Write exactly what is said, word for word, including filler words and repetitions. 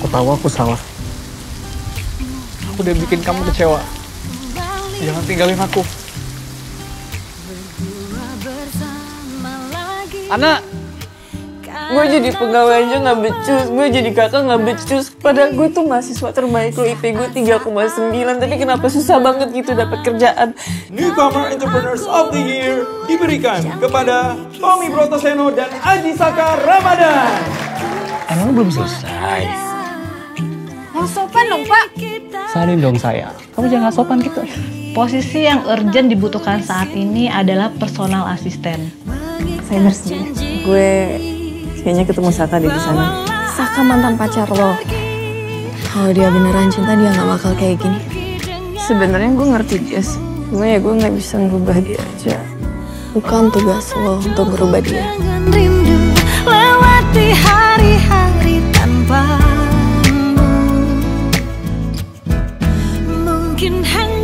Aku tahu aku salah. Aku udah bikin kamu kecewa. Jangan tinggalin aku. Anak! Gue jadi pegawai aja gak becus, gue jadi kakak gak becus. Padahal gue tuh mahasiswa terbaik lo, I P gue tiga koma sembilan. Tapi kenapa susah banget gitu dapet kerjaan. Newcomer Entrepreneurs of the Year diberikan kepada Tommy Brotoseno dan Aji Saka Ramadan. Emang belum selesai? Yang sopan dong, Pak. Salin dong saya. Kamu jangan sopan gitu. Posisi yang urgent dibutuhkan saat ini adalah personal asisten. Saya ngerti. Gue kayaknya ketemu Saka di sana. Saka mantan pacar lo. Kalau dia beneran cinta, dia nggak bakal kayak gini. Sebenarnya gue ngerti Jess. Cuma ya gue nggak bisa ngerubah dia aja. Bukan tugas lo untuk merubah dia. Jangan rindu lewati hari-hari tanpamu. Mungkin hanya